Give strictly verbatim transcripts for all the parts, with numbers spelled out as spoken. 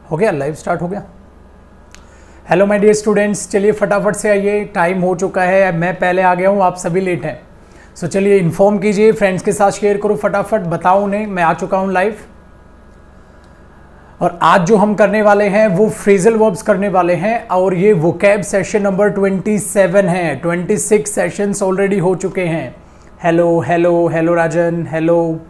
हो गया, live start हो गया। हेलो माय डियर स्टूडेंट्स, चलिए फटाफट से आइए, टाइम हो चुका है, मैं पहले आ गया हूँ, आप सभी लेट हैं। सो so, चलिए इन्फॉर्म कीजिए, फ्रेंड्स के साथ शेयर करो, फटाफट बताओ उन्हें मैं आ चुका हूँ लाइव। और आज जो हम करने वाले हैं वो फ्रेजल वर्ब्स करने वाले हैं, और ये वोकैब सेशन नंबर सत्ताईस है। छब्बीस सेशंस ऑलरेडी हो चुके हैं। Hello hello hello Rajan, hello.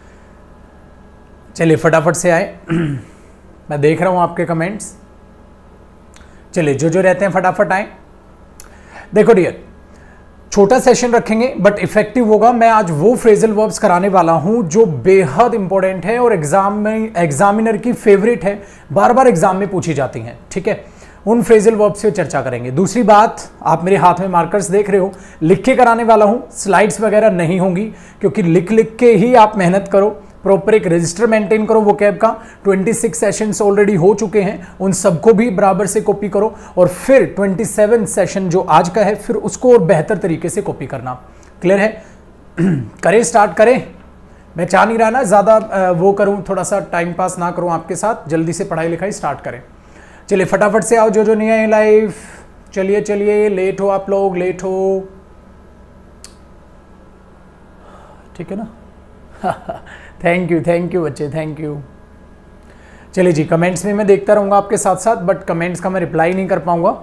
चलिए फटाफट से आए, मैं देख रहा हूं आपके कमेंट्स। चलिए जो जो रहते हैं फटाफट आए। देखो डियर, छोटा सेशन रखेंगे बट इफेक्टिव होगा। मैं आज वो फ्रेजल वर्ब्स कराने वाला हूं जो बेहद इंपॉर्टेंट है और एग्जाम में एग्जामिनर की फेवरेट है, बार बार एग्जाम में पूछी जाती हैं। ठीक है, उन फ्रेजल वर्ब्स से चर्चा करेंगे। दूसरी बात, आप मेरे हाथ में मार्कर्स देख रहे हो, लिख के कराने वाला हूं, स्लाइड्स वगैरह नहीं होंगी, क्योंकि लिख लिख के ही आप मेहनत करो, प्रॉपर एक रजिस्टर मेंटेन करो वोकैब का। छब्बीस सेशंस ऑलरेडी हो चुके हैं, उन सबको भी बराबर से कॉपी करो, और फिर सत्ताईस सेशन जो आज का है फिर उसको और बेहतर तरीके से कॉपी करना। क्लियर है? करें, स्टार्ट करें। मैं चाह नहीं रहा ना ज़्यादा वो करूं, थोड़ा सा टाइम पास ना करूं आपके साथ, जल्दी से पढ़ाई लिखाई स्टार्ट करें। चलिए फटाफट से आओ जो जो नहीं आए लाइव। चलिए चलिए, लेट हो आप लोग, लेट हो, ठीक है ना? थैंक यू थैंक यू बच्चे, थैंक यू। चलिए जी, कमेंट्स में मैं देखता रहूंगा आपके साथ साथ, बट कमेंट्स का मैं रिप्लाई नहीं कर पाऊंगा।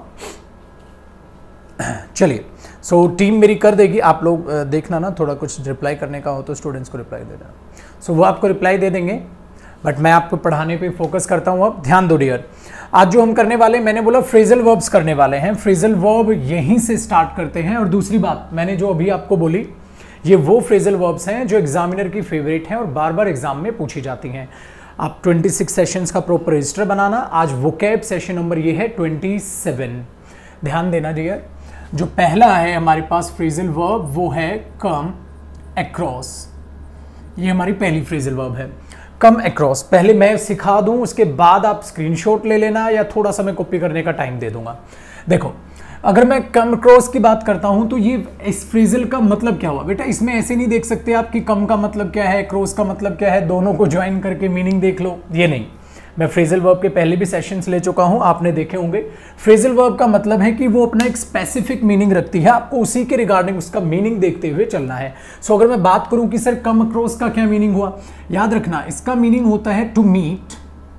चलिए, सो so, टीम मेरी कर देगी, आप लोग देखना ना, थोड़ा कुछ रिप्लाई करने का हो तो स्टूडेंट्स को रिप्लाई दे देना। सो so, वो आपको रिप्लाई दे देंगे, बट मैं आपको पढ़ाने पे फोकस करता हूँ। अब ध्यान दो डियर, आज जो हम करने वाले, मैंने बोला फ्रेजल वर्ब्स करने वाले हैं। फ्रेजल वर्ब यहीं से स्टार्ट करते हैं। और दूसरी बात मैंने जो अभी आपको बोली, ये वो फ्रेजल वर्ब्स हैं जो एग्जामिनर की फेवरेट हैं और बार बार एग्जाम में पूछी जाती हैं। आप छब्बीस सेशंस का प्रॉपर रजिस्टर बनाना। आज वोकैब सेशन नंबर ये है सत्ताईस। ध्यान देना डियर, जो पहला है हमारे पास फ्रेजल वर्ब वो है कम अक्रॉस। ये हमारी पहली फ्रेजल वर्ब है, कम अक्रॉस। पहले मैं सिखा दूं, उसके बाद आप स्क्रीनशॉट ले लेना, या थोड़ा सा मैं कॉपी करने का टाइम दे दूंगा। देखो, अगर मैं कम क्रॉस की बात करता हूं तो ये इस फ्रेजल का मतलब क्या हुआ बेटा, इसमें ऐसे नहीं देख सकते आप कि कम का मतलब क्या है, क्रॉस का मतलब क्या है, दोनों को ज्वाइन करके मीनिंग देख लो। ये नहीं, मैं फ्रेजल वर्ब के पहले भी सेशंस ले चुका हूं, आपने देखे होंगे। फ्रेजल वर्ब का मतलब है कि वो अपना एक स्पेसिफिक मीनिंग रखती है, आपको उसी के रिगार्डिंग उसका मीनिंग देखते हुए चलना है। सो अगर मैं बात करूं कि सर कम क्रॉस का क्या मीनिंग हुआ, याद रखना इसका मीनिंग होता है टू मीट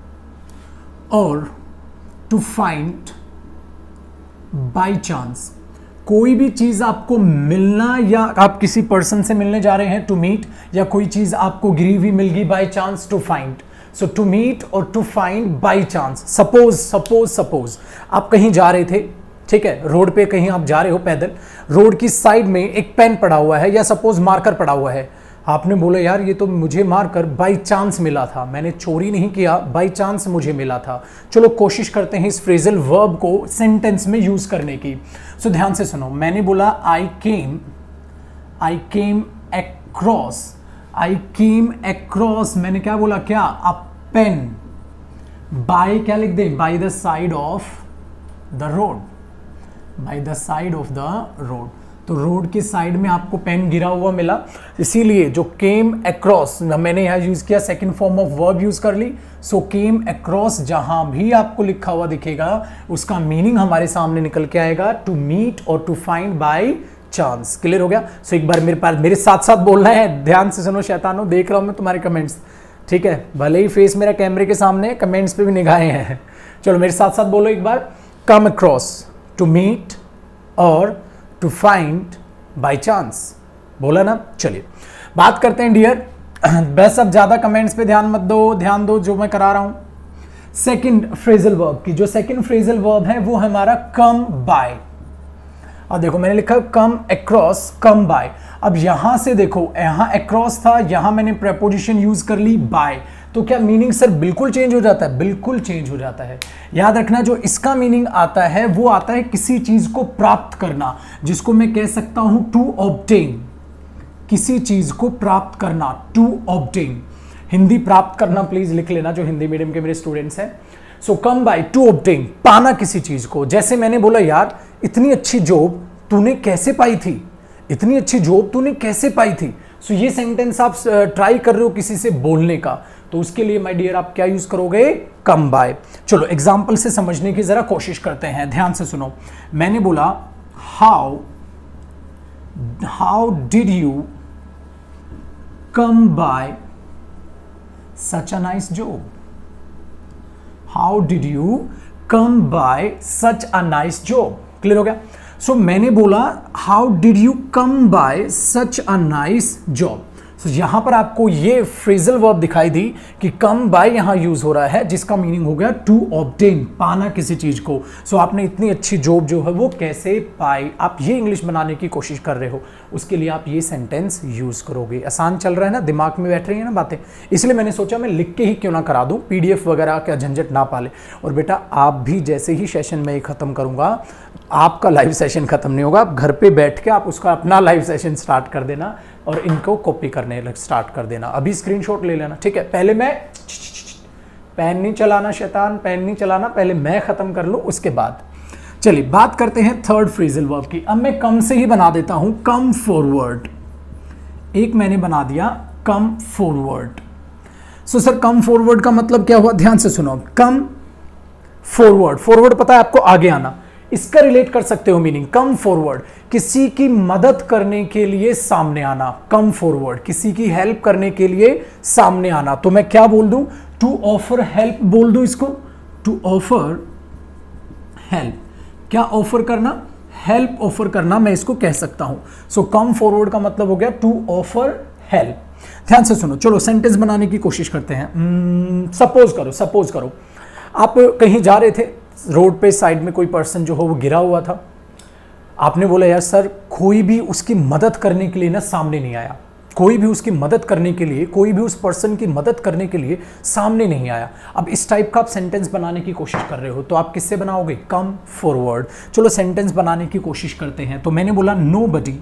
और टू फाइंड बाय चांस। कोई भी चीज आपको मिलना, या आप किसी पर्सन से मिलने जा रहे हैं टू मीट, या कोई चीज आपको गिरी हुई मिल गई by chance, to find. So to meet और to find by chance. Suppose suppose suppose आप कहीं जा रहे थे, ठीक है, रोड पे कहीं आप जा रहे हो पैदल, रोड की साइड में एक पेन पड़ा हुआ है या सपोज मार्कर पड़ा हुआ है। आपने बोला यार ये तो मुझे मार्कर बाय चांस मिला था, मैंने चोरी नहीं किया, बाय चांस मुझे मिला था। चलो कोशिश करते हैं इस फ्रेजल वर्ब को सेंटेंस में यूज करने की। सो so, ध्यान से सुनो, मैंने बोला आई केम आई came across I came across मैंने क्या बोला, क्या, अ पेन बाय, क्या लिख दे, by the side of the road, by the side of the road. तो रोड की साइड में आपको पेन गिरा हुआ मिला, इसीलिए जो केम अक्रॉस मैंने यहां यूज किया, second form of verb use कर ली। सो केम अक्रॉस, जहां भी आपको लिखा हुआ दिखेगा उसका मीनिंग हमारे सामने निकल के आएगा, टू मीट और to find by chance. Clear हो गया? सो so, एक बार मेरे पास मेरे साथ साथ बोलना है, ध्यान से सुनो शैतानो, देख रहा हूं मैं तुम्हारे कमेंट्स, ठीक है, भले ही फेस मेरा कैमरे के सामने, कमेंट्स पे भी निगाहें हैं। चलो मेरे साथ साथ बोलो एक बार, कम अक्रॉस, टू मीट और टू फाइंड बाय चांस। बोला ना? चलिए बात करते हैं डियर, बस अब ज्यादा कमेंट्स पे ध्यान मत दो, ध्यान दो जो मैं करा रहा हूं। सेकंड फ्रेजल वर्ब की, जो सेकंड फ्रेजल वर्ब है वो है हमारा कम बाय। और देखो मैंने लिखा कम अक्रॉस, कम बाय। अब यहां से देखो, यहां अक्रॉस था, यहां मैंने प्रेपोजिशन यूज कर ली बाय, तो क्या मीनिंग सर बिल्कुल चेंज हो जाता है? बिल्कुल चेंज हो जाता है। याद रखना, जो इसका मीनिंग आता है वो आता है किसी चीज को प्राप्त करना, जिसको मैं कह सकता हूं टू ऑब्टेन। किसी चीज को प्राप्त करना, टू ऑब्टेन। हिंदी प्राप्त करना प्लीज लिख लेना, जो हिंदी मीडियम के मेरे स्टूडेंट्स हैं। So come by, to obtain, पाना किसी चीज को। जैसे मैंने बोला यार इतनी अच्छी जॉब तूने कैसे पाई थी, इतनी अच्छी जॉब तूने कैसे पाई थी। सो so, ये सेंटेंस आप ट्राई कर रहे हो किसी से बोलने का, तो उसके लिए माय डियर आप क्या यूज करोगे, कम बाय। चलो एग्जाम्पल से समझने की जरा कोशिश करते हैं, ध्यान से सुनो। मैंने बोला how how did you come by such a nice job, how did you come by such a nice job. Clear हो गया? सो so, मैंने बोला how did you come by such a nice job. तो so, यहां पर आपको ये phrasal verb दिखाई दी कि कम बाय यहां यूज हो रहा है, जिसका मीनिंग हो गया टू ऑब्टेन, पाना किसी चीज को। सो so, आपने इतनी अच्छी जॉब जो है वो कैसे पाई, आप ये इंग्लिश बनाने की कोशिश कर रहे हो, उसके लिए आप ये सेंटेंस यूज करोगे। आसान चल रहा है ना, दिमाग में बैठ रही है ना बातें, इसलिए मैंने सोचा मैं लिख के ही क्यों ना करा दूं, पीडीएफ वगैरह का झंझट ना पाले। और बेटा आप भी जैसे ही सेशन में खत्म करूंगा, आपका लाइव सेशन खत्म नहीं होगा, आप घर पे बैठ के आप उसका अपना लाइव सेशन स्टार्ट कर देना और इनको कॉपी करने लग स्टार्ट कर देना। अभी स्क्रीनशॉट ले लेना, ठीक है? पहले मैं पेन नहीं चलाना, शैतान पेन नहीं चलाना, पहले मैं खत्म कर लूं उसके बाद। चलिए बात करते हैं थर्ड फ्रेजल वर्ब की। अब मैं कम से ही बना देता हूं, कम फॉरवर्ड। एक मैंने बना दिया come forward. So sir come forward का मतलब क्या हुआ, ध्यान से सुनो। कम फॉरवर्ड, फॉरवर्ड पता है आपको, आगे आना, इसका रिलेट कर सकते हो मीनिंग। कम फॉरवर्ड, किसी की मदद करने के लिए सामने आना। कम फॉरवर्ड, किसी की हेल्प करने के लिए सामने आना। तो मैं क्या बोल दूं, टू ऑफर हेल्प बोल दूं इसको, टू ऑफर हेल्प। क्या ऑफर करना, हेल्प ऑफर करना, मैं इसको कह सकता हूं। सो कम फॉरवर्ड का मतलब हो गया टू ऑफर हेल्प। ध्यान से सुनो, चलो सेंटेंस बनाने की कोशिश करते हैं। सपोज hmm, करो सपोज करो आप कहीं जा रहे थे, रोड पे साइड में कोई पर्सन जो हो वो गिरा हुआ था। आपने बोला यार सर कोई भी उसकी मदद करने के लिए ना सामने नहीं आया, कोई भी उसकी मदद करने के लिए, कोई भी उस पर्सन की मदद करने के लिए सामने नहीं आया। अब इस टाइप का आप सेंटेंस बनाने की कोशिश कर रहे हो, तो आप किससे बनाओगे, कम फॉरवर्ड। चलो सेंटेंस बनाने की कोशिश करते हैं। तो मैंने बोला nobody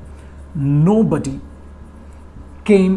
nobody came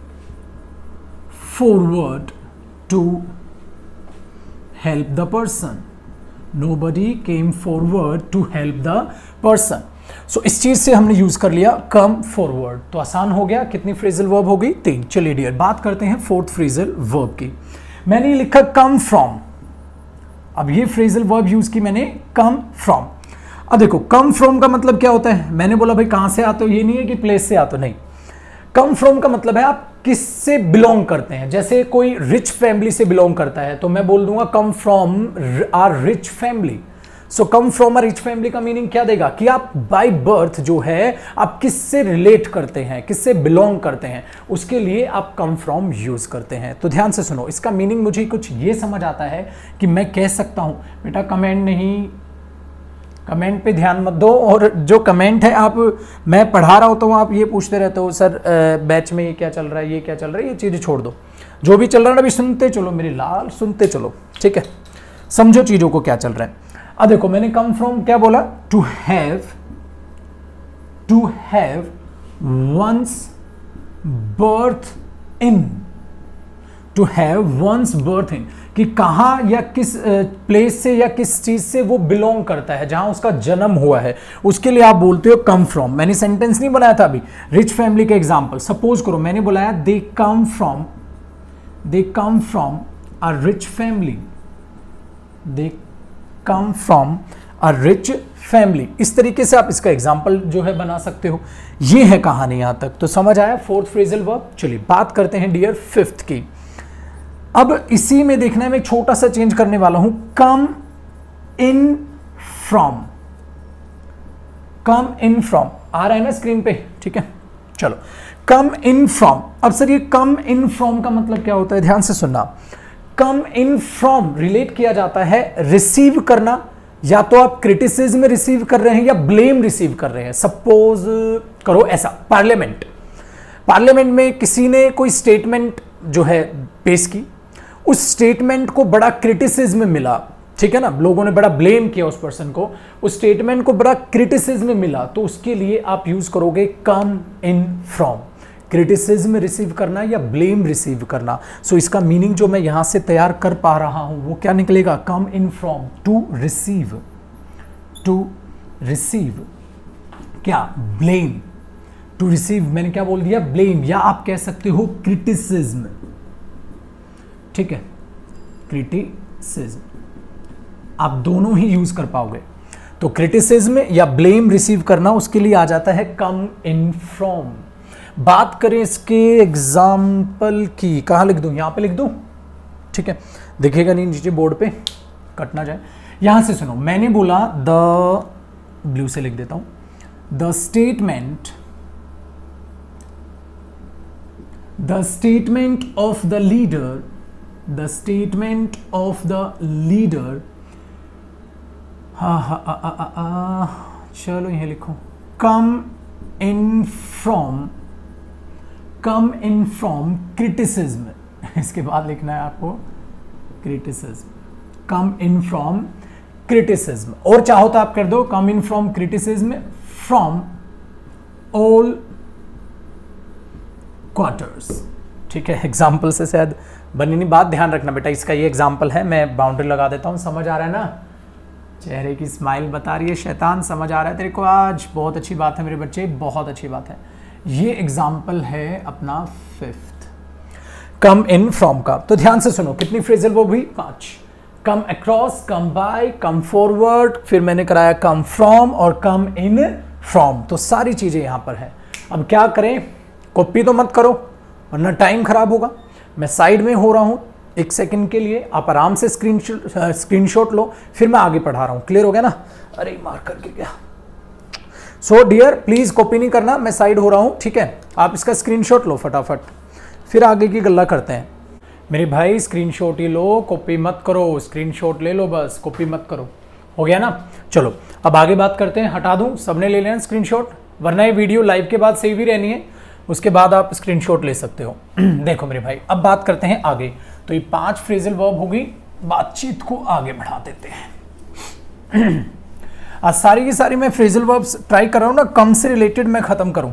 forward to help the person, nobody came forward to help the person। So so, इस चीज से हमने यूज कर लिया कम फॉरवर्ड, तो आसान हो गया। कितनी फ्रेजल वर्ब हो गई, तीन। चलिए डियर बात करते हैं फोर्थ फ्रेजल वर्ब की। मैंने लिखा कम फ्रॉम। अब ये फ्रेजल वर्ब यूज की मैंने, कम फ्रॉम। अब देखो कम फ्रॉम का मतलब क्या होता है, मैंने बोला भाई कहां से आते हो, ये नहीं है कि प्लेस से आते हो, नहीं। कम फ्रॉम का मतलब है आप किससे बिलोंग करते हैं। जैसे कोई रिच फैमिली से बिलोंग करता है तो मैं बोल दूंगा come from a rich family. So come from a rich family का मीनिंग क्या देगा कि आप बाय बर्थ जो है आप किससे रिलेट करते हैं, किससे बिलोंग करते हैं, उसके लिए आप कम फ्रॉम यूज करते हैं। तो ध्यान से सुनो, इसका मीनिंग मुझे कुछ ये समझ आता है कि मैं कह सकता हूं, बेटा कमेंट नहीं, कमेंट पे ध्यान मत दो। और जो कमेंट है आप, मैं पढ़ा रहा होता हूँ आप ये पूछते रहते हो सर बैच में ये क्या चल रहा है, ये क्या चल रहा है, ये चीज़ें छोड़ दो। जो भी चल रहा है ना अभी सुनते चलो मेरी लाल, सुनते चलो, ठीक है? समझो चीज़ों को क्या चल रहा है। अब देखो मैंने कम फ्रॉम क्या बोला, to have to have one's birth in, to have one's birth in, कि कहां या किस प्लेस से या किस चीज से वो बिलोंग करता है, जहां उसका जन्म हुआ है, उसके लिए आप बोलते हो कम फ्रॉम। मैंने सेंटेंस नहीं बनाया था अभी, रिच फैमिली का एग्जांपल। सपोज करो मैंने बुलाया they come from they come from a rich family, they come from a rich family. इस तरीके से आप इसका एग्जाम्पल जो है बना सकते हो। ये है कहानी, यहां तक तो समझ आया फोर्थ फ्रेजल वर्ब। चलिए बात करते हैं डियर फिफ्थ की। अब इसी में देखना है, मैं छोटा सा चेंज करने वाला हूं, कम in from. Come in from आ रहा है ना स्क्रीन पे, ठीक है? चलो कम इन फ्रॉम। अब सर ये कम इन फ्रॉम का मतलब क्या होता है, ध्यान से सुनना। कम इन फ्रॉम रिलेट किया जाता है रिसीव करना, या तो आप क्रिटिसिज्म रिसीव कर रहे हैं या ब्लेम रिसीव कर रहे हैं। सपोज करो ऐसा, पार्लियामेंट पार्लियामेंट में किसी ने कोई स्टेटमेंट जो है पेश की, उस स्टेटमेंट को बड़ा क्रिटिसिज्म मिला, ठीक है ना, लोगों ने बड़ा ब्लेम किया उस पर्सन को, उस स्टेटमेंट को बड़ा क्रिटिसिज्म मिला, तो उसके लिए आप यूज करोगे come in from. Criticism receive करना या ब्लेम रिसीव करना। सो so, इसका मीनिंग जो मैं यहां से तैयार कर पा रहा हूं वो क्या निकलेगा, come in from, to receive, to receive क्या, ब्लेम। टू रिसीव मैंने क्या बोल दिया, ब्लेम, या आप कह सकते हो क्रिटिसिज्म। ठीक है, क्रिटिसिज्म, आप दोनों ही यूज कर पाओगे। तो क्रिटिसिज्म या ब्लेम रिसीव करना, उसके लिए आ जाता है कम इन फ्रॉम। बात करें इसके एग्जाम्पल की, कहाँ लिख दूं, यहां पे लिख दूं, ठीक है, दिखेगा नहीं नीचे बोर्ड पे, कट ना जाए। यहां से सुनो, मैंने बोला द, ब्लू से लिख देता हूं, the statement, the statement of the leader, the statement of the leader, हा हा आ आ आ आ, चलो यह लिखो, come in from, come in from criticism, इसके बाद लिखना है आपको criticism, come in from criticism, और चाहो तो आप कर दो come in from criticism from all quarters, ठीक है। एग्जाम्पल से शायद बनी नहीं बात, ध्यान रखना बेटा, इसका ये एग्जाम्पल है, मैं बाउंड्री लगा देता हूं, समझ आ रहा है ना, चेहरे की स्माइल बता रही है शैतान, समझ आ रहा है तेरे को आज, बहुत अच्छी बात है मेरे बच्चे, बहुत अच्छी बात है। ये एग्जाम्पल है अपना फिफ्थ, कम इन फ्रॉम का। तो ध्यान से सुनो, कितनी फ्रेजल वर्ब हुई, पांच, come across, come by, come forward, फिर मैंने कराया कम फ्रॉम और कम इन फ्रॉम, तो सारी चीजें यहां पर है। अब क्या करें, कॉपी तो मत करो वरना टाइम खराब होगा, मैं साइड में हो रहा हूं एक सेकंड के लिए, आप आराम से स्क्रीन स्क्रीनशॉट लो, फिर मैं आगे पढ़ा रहा हूं, क्लियर हो गया ना। अरे मार करके गया। सो डियर प्लीज कॉपी नहीं करना, मैं साइड हो रहा हूं, ठीक है, आप इसका स्क्रीनशॉट लो फटाफट, फिर आगे की गल्ला करते हैं। मेरे भाई स्क्रीनशॉट ही लो, कॉपी मत करो, स्क्रीनशॉट ले लो बस, कॉपी मत करो, हो गया ना। चलो अब आगे बात करते हैं, हटा दूं, सबने ले लेना स्क्रीनशॉट, वरना ये वीडियो लाइव के बाद सेव ही रहनी है, उसके बाद आप स्क्रीनशॉट ले सकते हो। देखो मेरे भाई, अब बात करते हैं आगे। तो ये पांच फ्रेजल वर्ब होगी, बातचीत को आगे बढ़ा देते हैं। आज सारी की सारी मैं फ्रेजल वर्ब्स ट्राई कर रहा हूं ना, कम से रिलेटेड मैं खत्म करूं।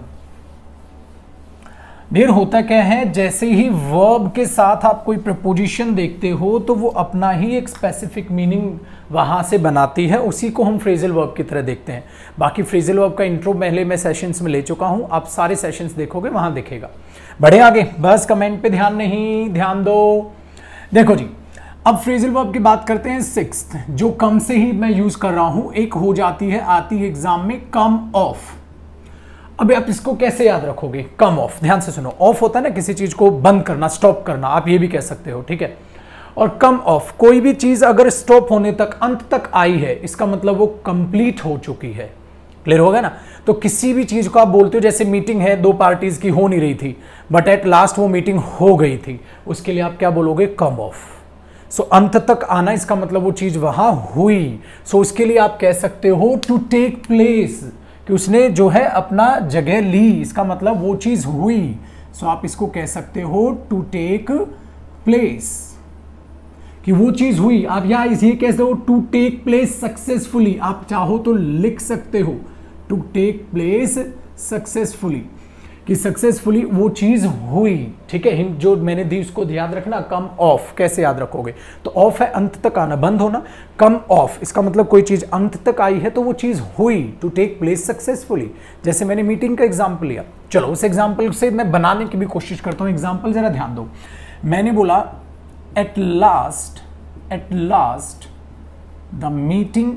ढेर होता क्या है, जैसे ही वर्ब के साथ आप कोई प्रपोजिशन देखते हो तो वो अपना ही एक स्पेसिफिक मीनिंग वहां से बनाती है, उसी को हम फ्रेजल वर्ब की तरह देखते हैं। बाकी फ्रेजल वर्ब का इंट्रो पहले मैं सेशंस में ले चुका हूं, आप सारे सेशंस देखोगे वहां दिखेगा। बढ़े आगे, बस कमेंट पे ध्यान नहीं, ध्यान दो। देखो जी, अब फ्रेजल वर्ब की बात करते हैं सिक्स्थ, जो कम से ही मैं यूज कर रहा हूं, एक हो जाती है, आती है एग्जाम में, कम ऑफ। अब आप इसको कैसे याद रखोगे, कम ऑफ, ध्यान से सुनो, ऑफ होता है ना किसी चीज को बंद करना, स्टॉप करना, आप ये भी कह सकते हो, ठीक है। और कम ऑफ, कोई भी चीज अगर स्टॉप होने तक, अंत तक आई है, इसका मतलब वो कंप्लीट हो चुकी है, क्लियर होगा ना। तो किसी भी चीज को आप बोलते हो, जैसे मीटिंग है, दो पार्टीज की हो नहीं रही थी, बट एट लास्ट वो मीटिंग हो गई थी, उसके लिए आप क्या बोलोगे, कम ऑफ। सो अंत तक आना, इसका मतलब वो चीज वहां हुई। सो उसके लिए आप कह सकते हो टू टेक प्लेस, कि उसने जो है अपना जगह ली, इसका मतलब वो चीज हुई। सो आप इसको कह सकते हो टू टेक प्लेस, कि वो चीज हुई। आप यहां ये कह सकते हो टू टेक प्लेस सक्सेसफुली, आप चाहो तो लिख सकते हो टू टेक प्लेस सक्सेसफुली, कि सक्सेसफुली वो चीज हुई, ठीक है। हिंट जो मैंने दी उसको याद रखना। कम ऑफ कैसे याद रखोगे, तो ऑफ है अंत तक आना, बंद होना, कम ऑफ इसका मतलब कोई चीज अंत तक आई है तो वो चीज हुई, टू टेक प्लेस सक्सेसफुली। जैसे मैंने मीटिंग का एग्जाम्पल लिया, चलो उस एग्जाम्पल से मैं बनाने की भी कोशिश करता हूं। एग्जाम्पल जरा ध्यान दो, मैंने बोला at last, at last the meeting,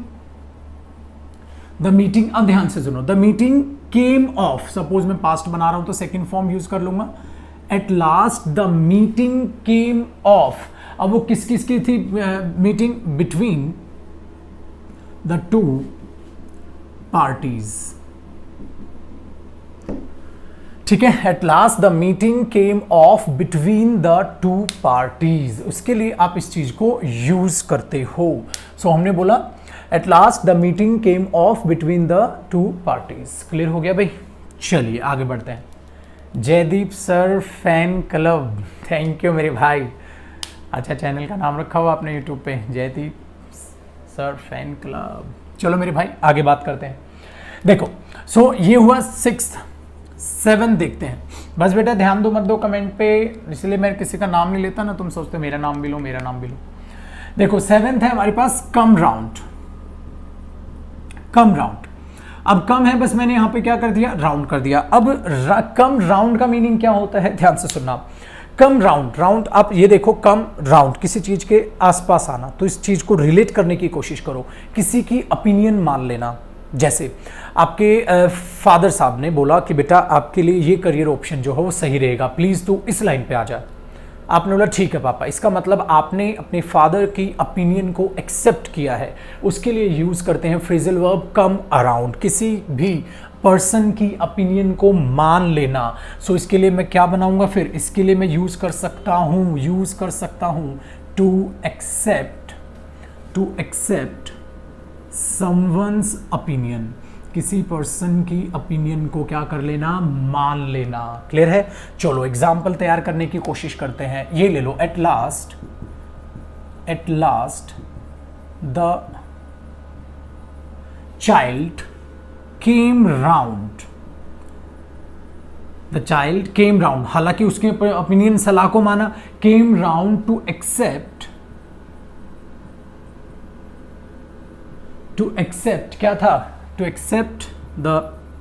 the meeting, अब ध्यान से सुनो, the meeting came off, suppose मैं पास्ट बना रहा हूं तो सेकेंड फॉर्म यूज कर लूंगा, at last the meeting came off. अब वो किस किस की थी meeting, between the two parties, ठीक है। At last the meeting came off between the two parties, उसके लिए आप इस चीज को यूज करते हो। सो so, हमने बोला at last the meeting came off between the two parties, clear हो गया भाई। चलिए आगे बढ़ते हैं। Jaydeep sir fan club, thank you मेरे भाई, अच्छा चैनल का नाम रखा हुआ आपने यूट्यूब पे, जयदीप सर फैन क्लब। चलो मेरे भाई आगे बात करते हैं। देखो सो so, ये हुआ सिक्स्थ, सेवन देखते हैं। बस बेटा ध्यान दो मत दो कमेंट पे, इसलिए मैं किसी का नाम नहीं लेता ना, तुम सोचते मेरा नाम भी लो, मेरा नाम भी लो। देखो सेवेंथ है हमारे पास कम राउंड, कम राउंड। अब कम है, बस मैंने यहां पे क्या कर दिया, राउंड कर दिया। अब रा, कम राउंड का मीनिंग क्या होता है, ध्यान से सुनना। कम राउंड, राउंड आप ये देखो, कम राउंड किसी चीज के आसपास आना, तो इस चीज को रिलेट करने की कोशिश करो, किसी की ओपिनियन मान लेना। जैसे आपके फादर साहब ने बोला कि बेटा आपके लिए ये करियर ऑप्शन जो है वो सही रहेगा, प्लीज तू इस लाइन पे आ जा। आपने बोला ठीक है पापा, इसका मतलब आपने अपने फादर की ओपिनियन को एक्सेप्ट किया है। उसके लिए यूज करते हैं फ्रेजल वर्ब कम अराउंड, किसी भी पर्सन की ओपिनियन को मान लेना। सो so, इसके लिए मैं क्या बनाऊंगा फिर, इसके लिए मैं यूज कर सकता हूं यूज कर सकता हूं to accept, to accept someone's opinion, किसी पर्सन की ओपिनियन को क्या कर लेना, मान लेना। क्लियर है? चलो एग्जाम्पल तैयार करने की कोशिश करते हैं। ये ले लो, at last, at last the child came round, the child came round, हालांकि उसके ओपिनियन सलाह को माना, came round to accept, to accept क्या था, to accept the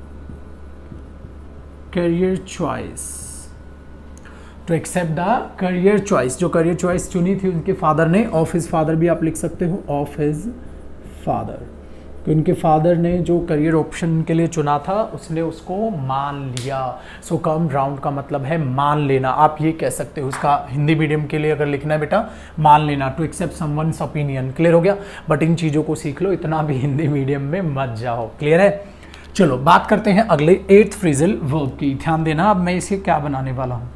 career choice, to accept the career choice, जो करियर चॉइस चुनी थी उनके फादर ने, ऑफ हिज फादर भी आप लिख सकते हो, ऑफ हिज फादर, तो इनके फादर ने जो करियर ऑप्शन के लिए चुना था उसने उसको मान लिया। सो कम राउंड का मतलब है मान लेना, आप ये कह सकते हो। उसका हिंदी मीडियम के लिए अगर लिखना है बेटा, मान लेना, to accept someone's opinion. Clear हो गया? बट इन चीज़ों को सीख लो, इतना भी हिंदी मीडियम में मत जाओ। क्लियर है? चलो बात करते हैं अगले एट्थ फ्रेजल वर्ब की। ध्यान देना, अब मैं इसे क्या बनाने वाला हूँ।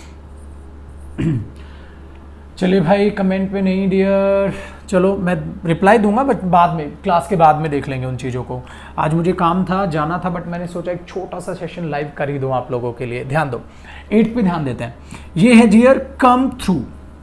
चलिए भाई, कमेंट पे नहीं डियर, चलो मैं रिप्लाई दूंगा बट बाद में, क्लास के बाद में देख लेंगे उन चीज़ों को। आज मुझे काम था, जाना था, बट मैंने सोचा एक छोटा सा सेशन लाइव कर ही दूँ आप लोगों के लिए। ध्यान दो, एट पे ध्यान देते हैं। ये है डियर कम थ्रू,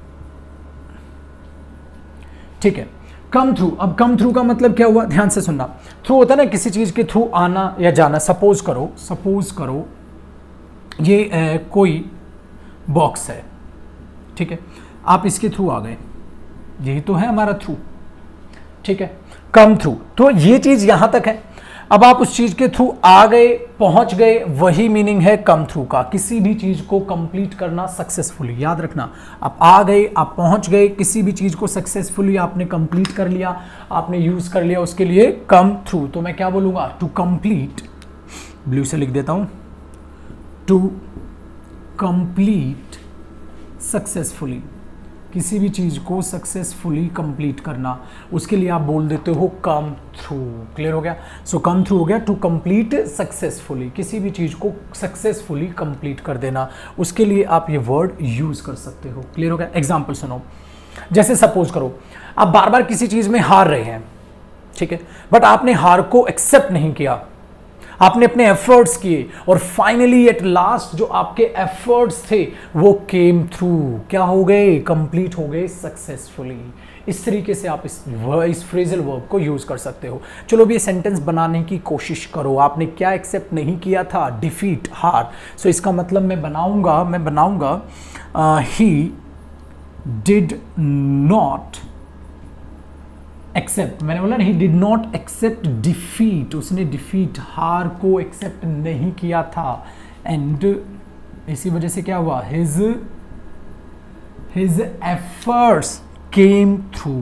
ठीक है, कम थ्रू। अब कम थ्रू का मतलब क्या हुआ, ध्यान से सुनना। थ्रू होता है ना किसी चीज़ के थ्रू आना या जाना। सपोज करो, सपोज करो ये ए, कोई बॉक्स है, ठीक है, आप इसके थ्रू आ गए, यही तो है हमारा थ्रू, ठीक है, कम थ्रू। तो ये चीज यहां तक है। अब आप उस चीज के थ्रू आ गए, पहुंच गए, वही मीनिंग है कम थ्रू का, किसी भी चीज को कंप्लीट करना सक्सेसफुली। याद रखना, आप आ गए, आप पहुंच गए, किसी भी चीज को सक्सेसफुली आपने कंप्लीट कर लिया, आपने यूज कर लिया, उसके लिए कम थ्रू। तो मैं क्या बोलूंगा, टू कंप्लीट, ब्लू से लिख देता हूं, टू कंप्लीट सक्सेसफुली, किसी भी चीज को सक्सेसफुली कंप्लीट करना, उसके लिए आप बोल देते हो कम थ्रू। क्लियर हो गया? सो कम थ्रू हो गया टू कंप्लीट सक्सेसफुली, किसी भी चीज को सक्सेसफुली कंप्लीट कर देना, उसके लिए आप ये वर्ड यूज कर सकते हो। क्लियर हो गया? एग्जांपल सुनो, जैसे सपोज करो आप बार बार किसी चीज में हार रहे हैं, ठीक है, बट आपने हार को एक्सेप्ट नहीं किया, आपने अपने एफर्ट्स किए और फाइनली एट लास्ट जो आपके एफर्ट्स थे वो केम थ्रू, क्या हो गए, कंप्लीट हो गए सक्सेसफुली। इस तरीके से आप इस इस फ्रेजल वर्ब को यूज कर सकते हो। चलो भी ये सेंटेंस बनाने की कोशिश करो। आपने क्या एक्सेप्ट नहीं किया था, डिफीट, हार। सो so इसका मतलब मैं बनाऊंगा मैं बनाऊंगा ही डिड नॉट एक्सेप्ट, मैंने बोला नहीं, डिड नॉट एक्सेप्ट डिफीट, उसने डिफीट, हार को एक्सेप्ट नहीं किया था, एंड इसी वजह से क्या हुआ, his his efforts came through.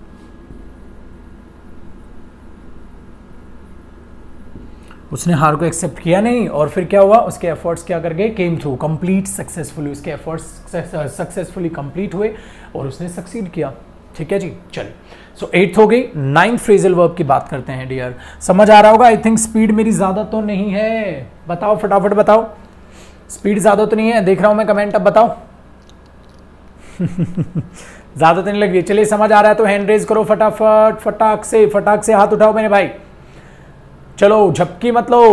उसने हार को एक्सेप्ट किया नहीं और फिर क्या हुआ, उसके एफर्ट्स क्या कर गए, केम थ्रू, कंप्लीट सक्सेसफुली, उसके एफर्ट्स सक्सेसफुली कंप्लीट हुए और उसने सक्सीड किया। ठीक है जी, चलिए। सो एट्थ हो गई। नाइन्थ फ्रेजल वर्ब की बात करते हैं डियर। समझ आ रहा होगा, आई थिंक स्पीड मेरी ज्यादा तो नहीं है, बताओ फटाफट बताओ, स्पीड ज्यादा तो नहीं है, देख रहा हूं मैं कमेंट, अब बताओ। ज्यादा तो नहीं लग रही, चलिए समझ आ रहा है तो हैंड रेज करो फटाफट, फटाक से फटाक से हाथ उठाओ मेरे भाई। चलो झपकी मत लो,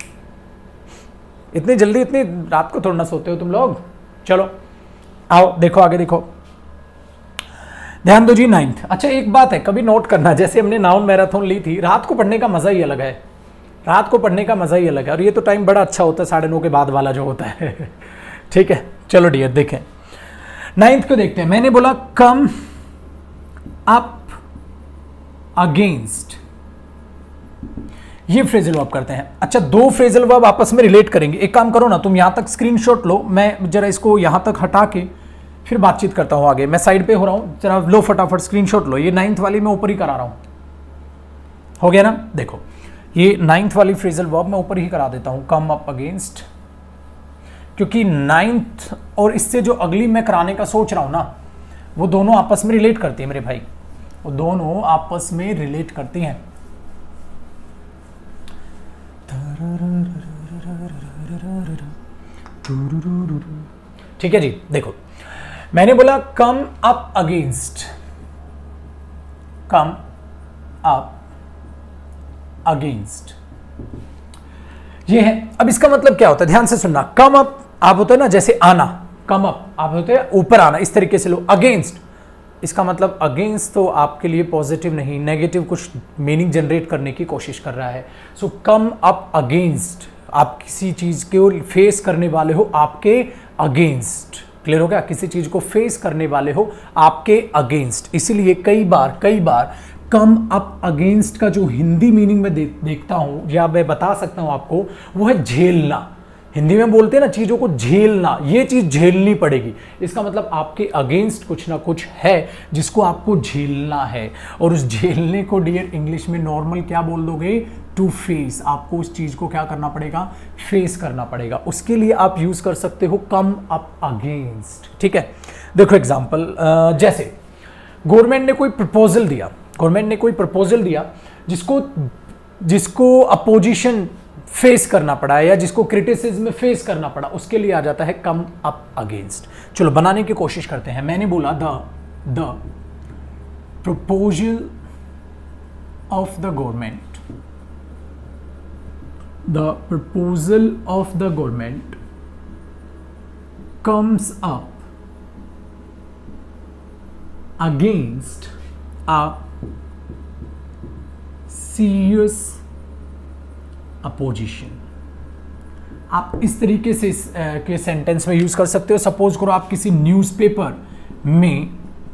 इतनी जल्दी, इतनी रात को थोड़ा ना सोते हो तुम लोग। चलो आओ, देखो आगे देखो, ध्यान दो जी। नाइन्थ, अच्छा एक बात है, कभी नोट करना, जैसे हमने नाउन मैराथन ली थी, रात को पढ़ने का मजा ही अलग है, रात को पढ़ने का मजा ही अलग है, और ये तो टाइम बड़ा अच्छा होता है, साढ़े नौ के बाद वाला जो होता है। ठीक है, चलो डियर देखें, नाइन्थ को देखते हैं। मैंने बोला कम अप अगेंस्ट, ये फ्रेजल वर्ब करते हैं। अच्छा, दो फ्रेजल वर्ब आपस में रिलेट करेंगे। एक काम करो ना, तुम यहां तक स्क्रीनशॉट लो, मैं जरा इसको यहां तक हटा के फिर बातचीत करता हूं आगे। मैं साइड पे हो रहा हूं, जरा लो फटाफट स्क्रीनशॉट लो। ये नाइन्थ वाली मैं ऊपर ही करा रहा हूं, हो गया ना? देखो, ये नाइन्थ वाली फ्रेजल वर्ब मैं ऊपर ही करा देता हूं, कम अप अगेंस्ट, क्योंकि नाइन्थ और इससे जो अगली मैं कराने का सोच रहा हूं ना, वो दोनों आपस में रिलेट करती है मेरे भाई, वो दोनों आपस में रिलेट करती हैं। ठीक है जी, देखो मैंने बोला come up against, come up against, ये है। अब इसका मतलब क्या होता है, ध्यान से सुनना। कम अप आप होते हैं ना, जैसे आना, कम अप आप होते हैं ऊपर आना, इस तरीके से लो। अगेंस्ट, इसका मतलब अगेंस्ट तो आपके लिए पॉजिटिव नहीं, नेगेटिव कुछ मीनिंग जनरेट करने की कोशिश कर रहा है। सो कम अप अगेंस्ट, आप किसी चीज को फेस करने वाले हो आपके अगेंस्ट, क्लियर हो गया? किसी चीज को फेस करने वाले हो आपके अगेंस्ट। इसीलिए कई बार कई बार कम अप अगेंस्ट का जो हिंदी मीनिंग में दे, देखता हूं या मैं बता सकता हूं आपको, वो है झेलना। हिंदी में बोलते हैं ना चीजों को झेलना, ये चीज झेलनी पड़ेगी। इसका मतलब आपके अगेंस्ट कुछ ना कुछ है जिसको आपको झेलना है, और उस झेलने को डियर इंग्लिश में नॉर्मल क्या बोल दोगे? To face. आपको उस चीज को क्या करना पड़ेगा? फेस करना पड़ेगा। उसके लिए आप यूज कर सकते हो कम अप अगेंस्ट। ठीक है, देखो एग्जाम्पल, जैसे गवर्नमेंट ने कोई प्रपोजल दिया, गवर्नमेंट ने कोई प्रपोजल दिया जिसको जिसको अपोजिशन फेस करना पड़ा या जिसको क्रिटिसिज्म में फेस करना पड़ा, उसके लिए आ जाता है कम अप अगेंस्ट। चलो बनाने की कोशिश करते हैं। मैंने बोला the the proposal of the government, the proposal of the government comes up against a serious opposition. आप इस तरीके से इस, आ, के सेंटेंस में यूज कर सकते हो। सपोज करो आप किसी न्यूज़पेपर में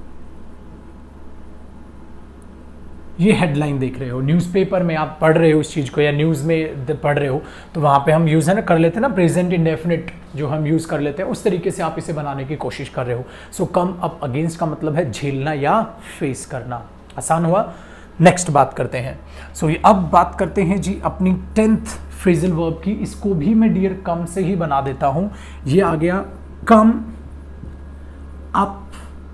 ये हेडलाइन देख रहे हो, न्यूज़पेपर में आप पढ़ रहे हो इस चीज को, या न्यूज में पढ़ रहे हो, तो वहां पे हम यूज है ना कर लेते हैं ना प्रेजेंट इंडेफिनिट जो हम यूज कर लेते हैं, उस तरीके से आप इसे बनाने की कोशिश कर रहे हो। सो कम अप अगेंस्ट का मतलब है झेलना या फेस करना। आसान हुआ? नेक्स्ट बात करते हैं। सो so, अब बात करते हैं जी अपनी टेंथ फ्रेजल वर्ब की। इसको भी मैं डियर कम से ही बना देता हूं। ये आ गया कम अप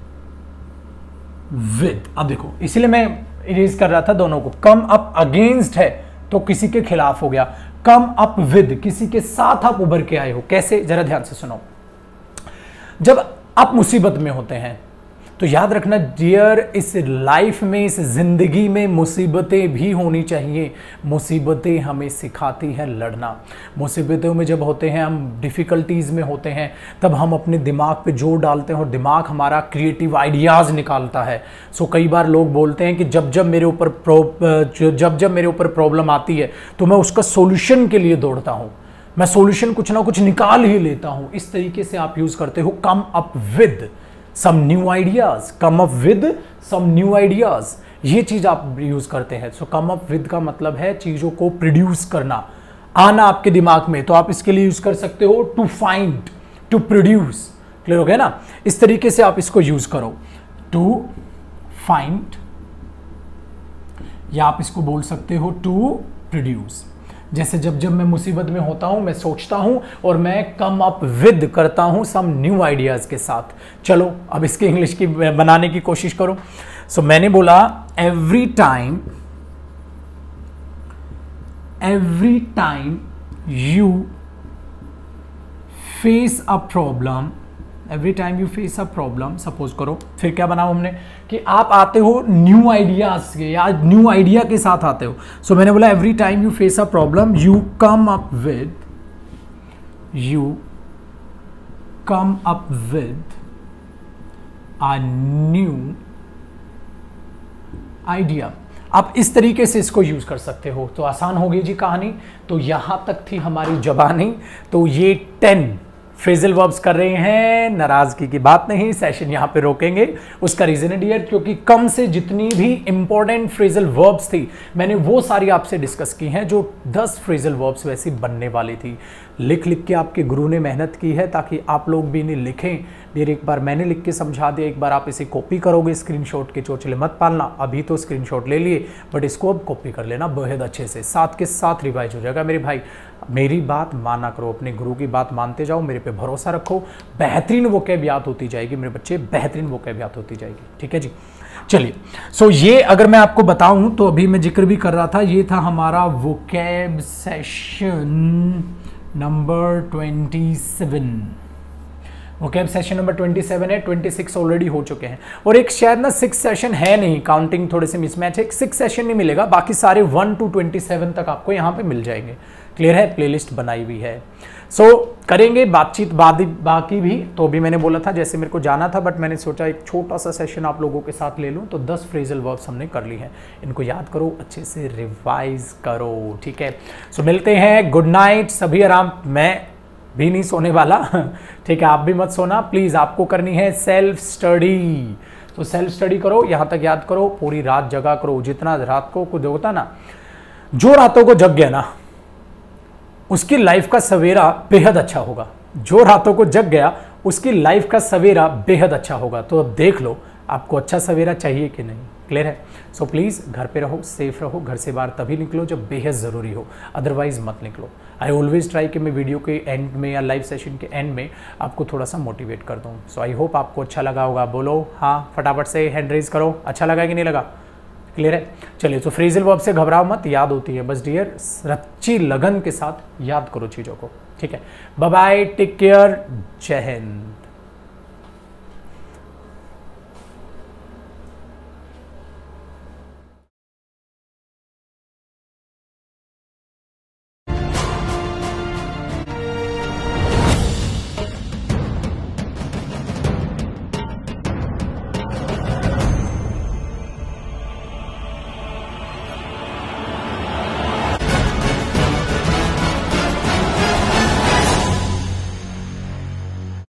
विद। अब देखो, इसलिए मैं इरेज कर रहा था दोनों को। कम अप अगेंस्ट है तो किसी के खिलाफ हो गया, कम अप विद किसी के साथ आप उभर के आए हो। कैसे? जरा ध्यान से सुनो। जब आप मुसीबत में होते हैं तो याद रखना डियर, इस लाइफ में, इस जिंदगी में मुसीबतें भी होनी चाहिए। मुसीबतें हमें सिखाती हैं लड़ना। मुसीबतों में जब होते हैं, हम डिफ़िकल्टीज़ में होते हैं, तब हम अपने दिमाग पे जोर डालते हैं और दिमाग हमारा क्रिएटिव आइडियाज़ निकालता है। सो कई बार लोग बोलते हैं कि जब जब मेरे ऊपर जब जब मेरे ऊपर प्रॉब्लम आती है तो मैं उसका सोल्यूशन के लिए दौड़ता हूँ, मैं सोल्यूशन कुछ ना कुछ निकाल ही लेता हूँ। इस तरीके से आप यूज़ करते हो come up with some new ideas, come up with some new ideas, ये चीज आप यूज करते हैं। so come up with का मतलब है चीजों को प्रोड्यूस करना, आना आपके दिमाग में, तो आप इसके लिए यूज कर सकते हो to find, to produce। क्लियर हो गया ना? इस तरीके से आप इसको यूज करो, to find, या आप इसको बोल सकते हो to produce। जैसे जब जब मैं मुसीबत में होता हूं, मैं सोचता हूं और मैं कम अप विद करता हूं सम न्यू आइडियाज के साथ। चलो अब इसके इंग्लिश की बनाने की कोशिश करो। सो so, मैंने बोला every time every time you face a problem, every time you face a problem, suppose करो, फिर क्या बनाओ हमने कि आप आते हो न्यू आइडियाज के या न्यू आइडिया के साथ आते हो। सो so, मैंने बोला every time you face a problem you come up with you come up with a new idea. आप इस तरीके से इसको यूज कर सकते हो। तो आसान हो गई जी कहानी। तो यहां तक थी हमारी जबानी। तो ये टेन फ्रेजल वर्ब्स कर रहे हैं, नाराजगी की बात नहीं, सेशन यहाँ पे रोकेंगे। उसका रीजन है डियर, क्योंकि कम से जितनी भी इंपॉर्टेंट फ्रेजल वर्ब्स थी मैंने वो सारी आपसे डिस्कस की हैं, जो दस फ्रेजल वर्ब्स वैसी बनने वाली थी। लिख लिख के आपके गुरु ने मेहनत की है ताकि आप लोग भी नहीं लिखें। डियर एक बार मैंने लिख के समझा दिया, एक बार आप इसे कॉपी करोगे, स्क्रीनशॉट के चोचले मत पालना। अभी तो स्क्रीनशॉट ले लिए, बट इसको अब कॉपी कर लेना बेहद अच्छे से, साथ के साथ रिवाइज हो जाएगा मेरे भाई। मेरी बात माना करो, अपने गुरु की बात मानते जाओ, मेरे पे भरोसा रखो, बेहतरीन वोकैब याद होती जाएगी मेरे बच्चे, बेहतरीन वोकैब याद होती जाएगी। ठीक है जी, चलिए। सो ये अगर मैं आपको बताऊं तो अभी मैं जिक्र भी कर रहा था, ये था हमारा vocab session number twenty seven. Vocab session number twenty seven है, ट्वेंटी सिक्स ऑलरेडी हो चुके हैं, और एक शायद ना सिक्स सेशन है नहीं, काउंटिंग थोड़े से मिसमैच है, एक सिक्स सेशन नहीं मिलेगा, बाकी सारे वन टू ट्वेंटी सेवन तक आपको यहाँ पे मिल जाएंगे। क्लियर है, प्लेलिस्ट बनाई हुई है। सो so, करेंगे बातचीत बाद बाकी भी। तो अभी मैंने बोला था जैसे मेरे को जाना था, बट मैंने सोचा एक छोटा सा सेशन आप लोगों के साथ ले लूँ, तो दस फ्रेजल वर्ब्स हमने कर ली हैं, इनको याद करो, अच्छे से रिवाइज करो। ठीक है, सो so, मिलते हैं, गुड नाइट, सभी आराम। मैं भी नहीं सोने वाला, ठीक है, आप भी मत सोना प्लीज, आपको करनी है सेल्फ स्टडी। तो सेल्फ स्टडी करो, यहां तक याद करो, पूरी रात जगा करो, जितना रात को कुछ होता ना, जो रातों को जग गया ना उसकी लाइफ का सवेरा बेहद अच्छा होगा। जो रातों को जग गया उसकी लाइफ का सवेरा बेहद अच्छा होगा। तो अब देख लो आपको अच्छा सवेरा चाहिए कि नहीं। क्लियर है, सो प्लीज घर पे रहो, सेफ रहो, घर से बाहर तभी निकलो जब बेहद जरूरी हो, अदरवाइज मत निकलो। आई ऑलवेज ट्राई कि मैं वीडियो के एंड में या लाइव सेशन के एंड में आपको थोड़ा सा मोटिवेट कर दूं। सो आई होप आपको अच्छा लगा होगा। बोलो हाँ, फटाफट से हैंड रेज करो, अच्छा लगा कि नहीं लगा। क्लियर है, चलिए। तो फ्रेजल वर्ब से घबराओ मत, याद होती है बस डियर, सच्ची लगन के साथ याद करो चीज़ों को। ठीक है, बाय बाय, टेक केयर, जय हिंद।